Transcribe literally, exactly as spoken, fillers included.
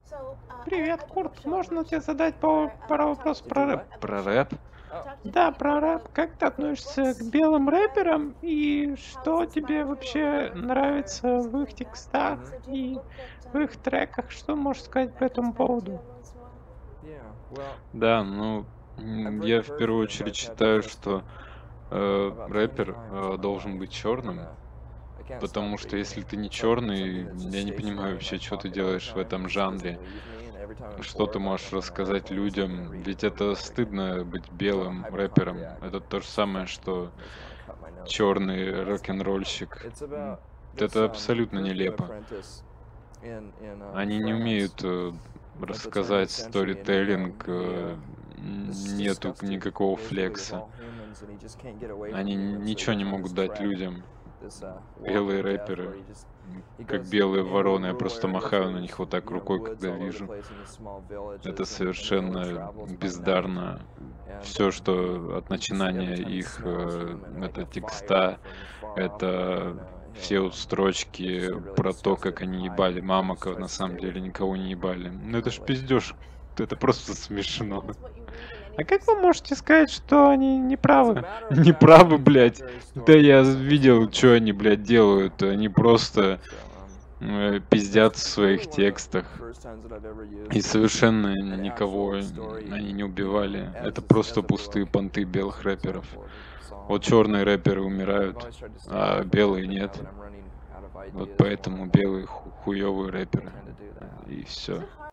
Привет, Курт. Можно тебе задать пару, пару вопросов про рэп? Про рэп? Да, про рэп. Как ты относишься к белым рэперам и что тебе вообще нравится в их текстах и в их треках? Что можешь сказать по этому поводу? Да, ну, м, я в первую очередь считаю, что э, рэпер э, должен быть черным, потому что если ты не черный, я не понимаю вообще, что ты делаешь в этом жанре. Что ты можешь рассказать людям? Ведь это стыдно быть белым рэпером. Это то же самое, что черный рок-н-ролльщик. М, Это абсолютно нелепо. Они не умеют э, рассказать сторителлинг, э, нету никакого флекса. Они ничего не могут дать людям. Белые рэперы, м, как белые вороны, я просто махаю на них вот так рукой, когда вижу. Это совершенно бездарно. Все, что от начинания их, э, это текста, это все вот строчки про то, как они ебали мамок, а на самом деле никого не ебали. Ну это ж пиздеж. Это просто смешно. А как вы можете сказать, что они не правы? Не правы, блядь. Да я видел, что они, блядь, делают. Они просто э, пиздят в своих текстах. И совершенно никого они не убивали. Это просто пустые понты белых рэперов. Вот черные рэперы умирают, а белые нет. Вот поэтому белые ху- хуёвые рэперы. И все.